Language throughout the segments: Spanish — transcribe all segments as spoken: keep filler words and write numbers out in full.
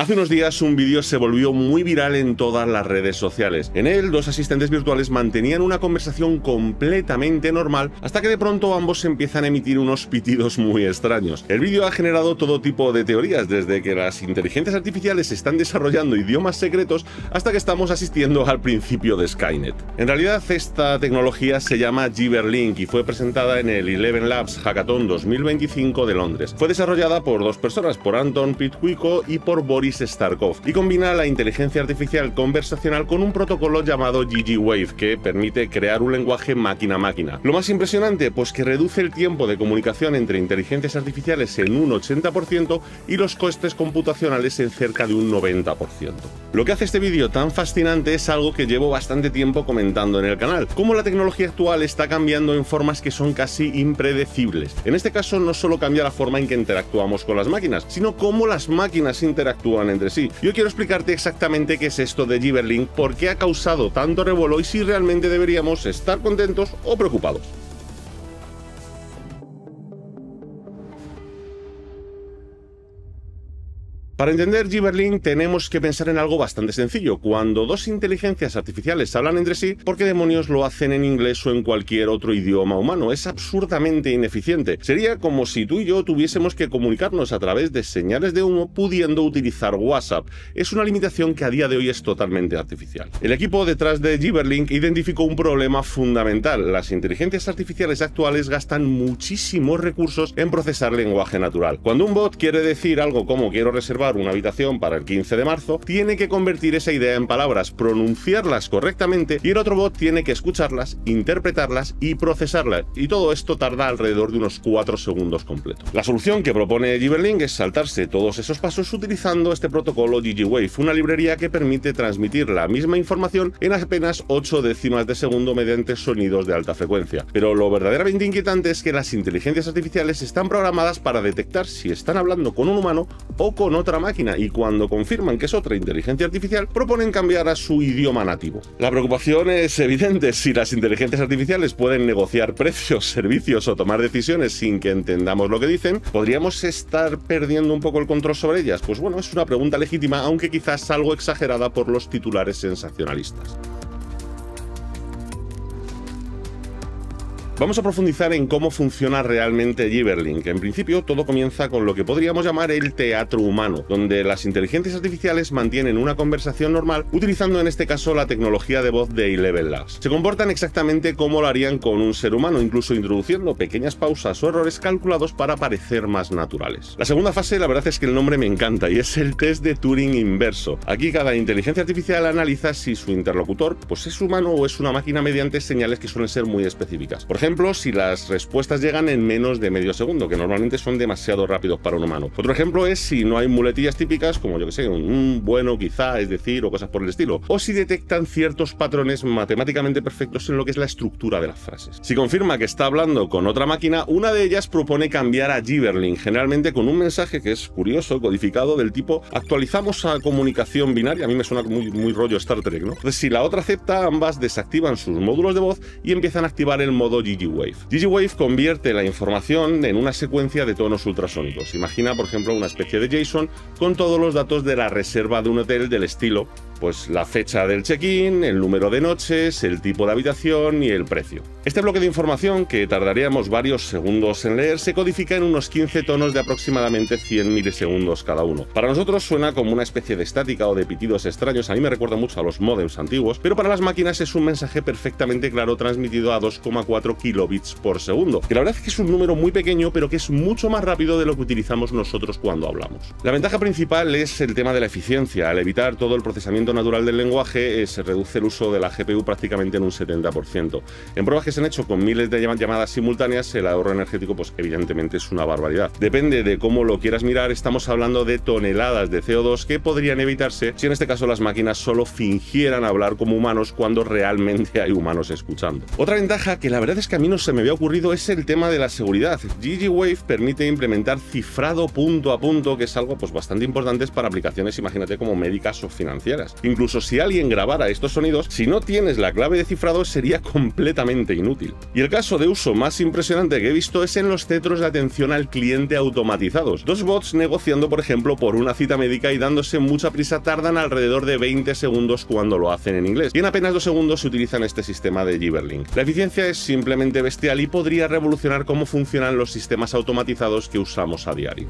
Hace unos días un vídeo se volvió muy viral en todas las redes sociales. En él, dos asistentes virtuales mantenían una conversación completamente normal hasta que de pronto ambos empiezan a emitir unos pitidos muy extraños. El vídeo ha generado todo tipo de teorías, desde que las inteligencias artificiales están desarrollando idiomas secretos hasta que estamos asistiendo al principio de Skynet. En realidad, esta tecnología se llama Gibberlink y fue presentada en el Eleven Labs Hackathon dos mil veinticinco de Londres. Fue desarrollada por dos personas, por Anton Pitkuiko y por Boris Starkov, y combina la inteligencia artificial conversacional con un protocolo llamado G G Wave que permite crear un lenguaje máquina-máquina. Lo más impresionante, pues que reduce el tiempo de comunicación entre inteligencias artificiales en un ochenta por ciento y los costes computacionales en cerca de un noventa por ciento. Lo que hace este vídeo tan fascinante es algo que llevo bastante tiempo comentando en el canal, cómo la tecnología actual está cambiando en formas que son casi impredecibles. En este caso no solo cambia la forma en que interactuamos con las máquinas, sino cómo las máquinas interactúan entre sí. Yo quiero explicarte exactamente qué es esto de Gibberlink, por qué ha causado tanto revuelo y si realmente deberíamos estar contentos o preocupados. Para entender Gibberlink tenemos que pensar en algo bastante sencillo. Cuando dos inteligencias artificiales hablan entre sí, ¿por qué demonios lo hacen en inglés o en cualquier otro idioma humano? Es absurdamente ineficiente. Sería como si tú y yo tuviésemos que comunicarnos a través de señales de humo pudiendo utilizar WhatsApp. Es una limitación que a día de hoy es totalmente artificial. El equipo detrás de Gibberlink identificó un problema fundamental. Las inteligencias artificiales actuales gastan muchísimos recursos en procesar lenguaje natural. Cuando un bot quiere decir algo como quiero reservar una habitación para el quince de marzo, tiene que convertir esa idea en palabras, pronunciarlas correctamente y el otro bot tiene que escucharlas, interpretarlas y procesarlas, y todo esto tarda alrededor de unos cuatro segundos completos. La solución que propone Gibberlink es saltarse todos esos pasos utilizando este protocolo G G Wave, una librería que permite transmitir la misma información en apenas ocho décimas de segundo mediante sonidos de alta frecuencia. Pero lo verdaderamente inquietante es que las inteligencias artificiales están programadas para detectar si están hablando con un humano o con otra máquina, y cuando confirman que es otra inteligencia artificial, proponen cambiar a su idioma nativo. La preocupación es evidente. Si las inteligencias artificiales pueden negociar precios, servicios o tomar decisiones sin que entendamos lo que dicen, ¿podríamos estar perdiendo un poco el control sobre ellas? Pues bueno, es una pregunta legítima, aunque quizás algo exagerada por los titulares sensacionalistas. Vamos a profundizar en cómo funciona realmente Gibberlink. En principio, todo comienza con lo que podríamos llamar el teatro humano, donde las inteligencias artificiales mantienen una conversación normal utilizando en este caso la tecnología de voz de Eleven Labs. Se comportan exactamente como lo harían con un ser humano, incluso introduciendo pequeñas pausas o errores calculados para parecer más naturales. La segunda fase, la verdad es que el nombre me encanta, y es el test de Turing inverso. Aquí cada inteligencia artificial analiza si su interlocutor pues es humano o es una máquina mediante señales que suelen ser muy específicas. Por ejemplo, si las respuestas llegan en menos de medio segundo, que normalmente son demasiado rápidos para un humano. Otro ejemplo es si no hay muletillas típicas, como yo que sé, un mm, bueno, quizá, es decir, o cosas por el estilo. O si detectan ciertos patrones matemáticamente perfectos en lo que es la estructura de las frases. Si confirma que está hablando con otra máquina, una de ellas propone cambiar a Gibberlink, generalmente con un mensaje que es curioso, codificado, del tipo actualizamos a comunicación binaria. A mí me suena muy, muy rollo Star Trek, ¿no? Entonces, si la otra acepta, ambas desactivan sus módulos de voz y empiezan a activar el modo G G Wave. G G Wave convierte la información en una secuencia de tonos ultrasónicos. Imagina, por ejemplo, una especie de JSON con todos los datos de la reserva de un hotel del estilo, pues la fecha del check-in, el número de noches, el tipo de habitación y el precio. Este bloque de información, que tardaríamos varios segundos en leer, se codifica en unos quince tonos de aproximadamente cien milisegundos cada uno. Para nosotros suena como una especie de estática o de pitidos extraños, a mí me recuerda mucho a los módems antiguos, pero para las máquinas es un mensaje perfectamente claro transmitido a dos coma cuatro kilobits por segundo, que la verdad es que es un número muy pequeño, pero que es mucho más rápido de lo que utilizamos nosotros cuando hablamos. La ventaja principal es el tema de la eficiencia. Al evitar todo el procesamiento natural del lenguaje, eh, se reduce el uso de la G P U prácticamente en un setenta por ciento. En pruebas que se han hecho con miles de llamadas simultáneas, el ahorro energético pues evidentemente es una barbaridad. Depende de cómo lo quieras mirar, estamos hablando de toneladas de C O dos que podrían evitarse si en este caso las máquinas solo fingieran hablar como humanos cuando realmente hay humanos escuchando. Otra ventaja que la verdad es que a mí no se me había ocurrido es el tema de la seguridad. G G Wave permite implementar cifrado punto a punto, que es algo pues bastante importante para aplicaciones, imagínate, como médicas o financieras. Incluso si alguien grabara estos sonidos, si no tienes la clave de cifrado sería completamente inútil. Y el caso de uso más impresionante que he visto es en los centros de atención al cliente automatizados. Dos bots negociando, por ejemplo, por una cita médica y dándose mucha prisa tardan alrededor de veinte segundos cuando lo hacen en inglés. Y en apenas dos segundos se utilizan este sistema de Gibberlink. La eficiencia es simplemente bestial y podría revolucionar cómo funcionan los sistemas automatizados que usamos a diario.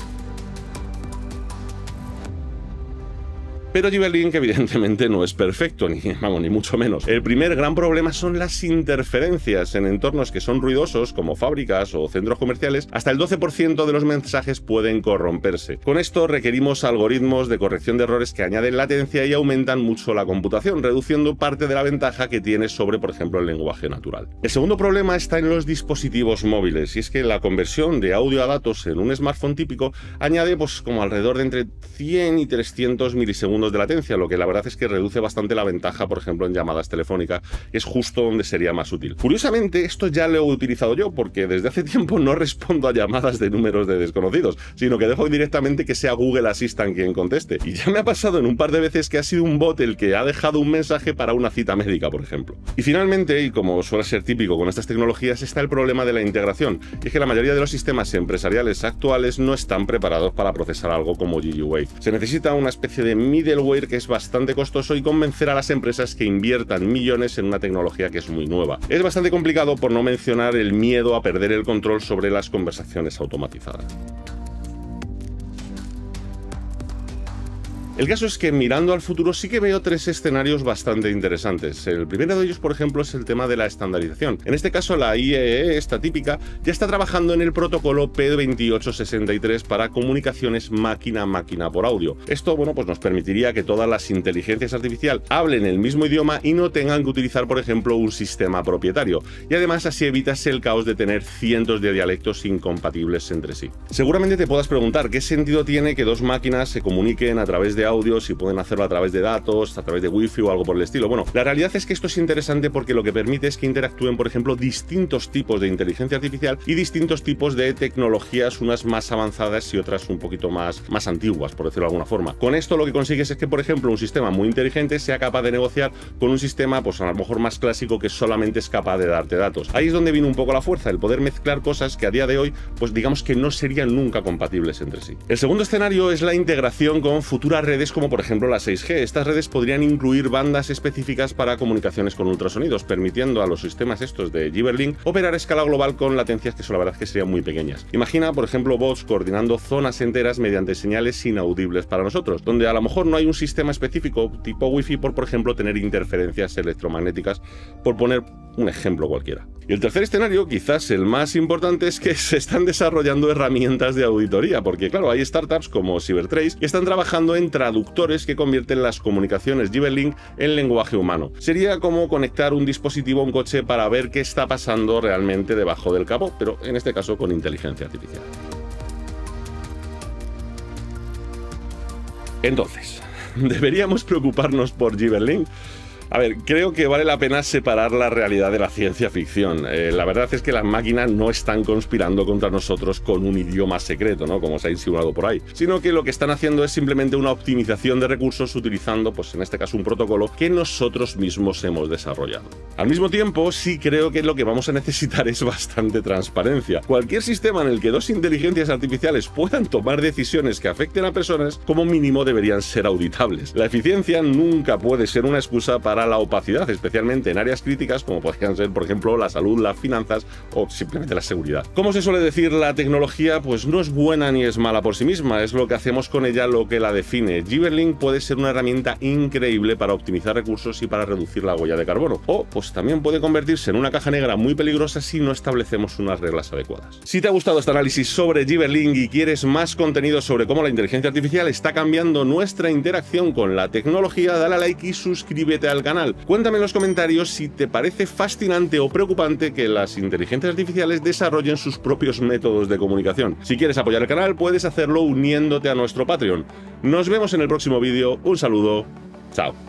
Pero Gibberlink evidentemente no es perfecto, ni, vamos, ni mucho menos. El primer gran problema son las interferencias. En entornos que son ruidosos, como fábricas o centros comerciales, hasta el doce por ciento de los mensajes pueden corromperse. Con esto requerimos algoritmos de corrección de errores que añaden latencia y aumentan mucho la computación, reduciendo parte de la ventaja que tiene sobre, por ejemplo, el lenguaje natural. El segundo problema está en los dispositivos móviles, y es que la conversión de audio a datos en un smartphone típico añade pues como alrededor de entre cien y trescientos milisegundos de latencia, lo que la verdad es que reduce bastante la ventaja, por ejemplo, en llamadas telefónicas, que es justo donde sería más útil. Curiosamente, esto ya lo he utilizado yo, porque desde hace tiempo no respondo a llamadas de números de desconocidos, sino que dejo directamente que sea Google Assistant quien conteste. Y ya me ha pasado en un par de veces que ha sido un bot el que ha dejado un mensaje para una cita médica, por ejemplo. Y finalmente, y como suele ser típico con estas tecnologías, está el problema de la integración, y es que la mayoría de los sistemas empresariales actuales no están preparados para procesar algo como G G Wave. Se necesita una especie de middleware que es bastante costoso y convencer a las empresas que inviertan millones en una tecnología que es muy nueva. Es bastante complicado, por no mencionar el miedo a perder el control sobre las conversaciones automatizadas. El caso es que mirando al futuro sí que veo tres escenarios bastante interesantes. El primero de ellos, por ejemplo, es el tema de la estandarización. En este caso, la I E E, esta típica, ya está trabajando en el protocolo P veintiocho sesenta y tres para comunicaciones máquina-máquina por audio. Esto, bueno, pues nos permitiría que todas las inteligencias artificiales hablen el mismo idioma y no tengan que utilizar, por ejemplo, un sistema propietario. Y además así evitas el caos de tener cientos de dialectos incompatibles entre sí. Seguramente te puedas preguntar qué sentido tiene que dos máquinas se comuniquen a través de audio, si pueden hacerlo a través de datos, a través de wifi o algo por el estilo. Bueno, la realidad es que esto es interesante porque lo que permite es que interactúen, por ejemplo, distintos tipos de inteligencia artificial y distintos tipos de tecnologías, unas más avanzadas y otras un poquito más, más antiguas, por decirlo de alguna forma. Con esto lo que consigues es que, por ejemplo, un sistema muy inteligente sea capaz de negociar con un sistema, pues a lo mejor más clásico, que solamente es capaz de darte datos. Ahí es donde viene un poco la fuerza, el poder mezclar cosas que a día de hoy, pues digamos que no serían nunca compatibles entre sí. El segundo escenario es la integración con futuras redes redes como por ejemplo la seis G. Estas redes podrían incluir bandas específicas para comunicaciones con ultrasonidos, permitiendo a los sistemas estos de Gibberlink operar a escala global con latencias que la verdad es que serían muy pequeñas. Imagina, por ejemplo, bots coordinando zonas enteras mediante señales inaudibles para nosotros, donde a lo mejor no hay un sistema específico tipo Wi-Fi por, por ejemplo, tener interferencias electromagnéticas, por poner un ejemplo cualquiera. Y el tercer escenario, quizás el más importante, es que se están desarrollando herramientas de auditoría, porque claro, hay startups como Cybertrace que están trabajando en traductores que convierten las comunicaciones Gibberlink en lenguaje humano. Sería como conectar un dispositivo a un coche para ver qué está pasando realmente debajo del capó, pero en este caso con inteligencia artificial. Entonces, ¿deberíamos preocuparnos por Gibberlink? A ver, creo que vale la pena separar la realidad de la ciencia ficción. Eh, la verdad es que las máquinas no están conspirando contra nosotros con un idioma secreto, ¿no?, como se ha insinuado por ahí, sino que lo que están haciendo es simplemente una optimización de recursos utilizando, pues en este caso, un protocolo que nosotros mismos hemos desarrollado. Al mismo tiempo, sí creo que lo que vamos a necesitar es bastante transparencia. Cualquier sistema en el que dos inteligencias artificiales puedan tomar decisiones que afecten a personas, como mínimo deberían ser auditables. La eficiencia nunca puede ser una excusa para la opacidad, especialmente en áreas críticas como podrían ser, por ejemplo, la salud, las finanzas o simplemente la seguridad. Como se suele decir, la tecnología pues no es buena ni es mala por sí misma, es lo que hacemos con ella lo que la define. Gibberlink puede ser una herramienta increíble para optimizar recursos y para reducir la huella de carbono, o pues también puede convertirse en una caja negra muy peligrosa si no establecemos unas reglas adecuadas. Si te ha gustado este análisis sobre Gibberlink y quieres más contenido sobre cómo la inteligencia artificial está cambiando nuestra interacción con la tecnología, dale a like y suscríbete al canal. Cuéntame en los comentarios si te parece fascinante o preocupante que las inteligencias artificiales desarrollen sus propios métodos de comunicación. Si quieres apoyar el canal, puedes hacerlo uniéndote a nuestro Patreon. Nos vemos en el próximo vídeo. Un saludo. Chao.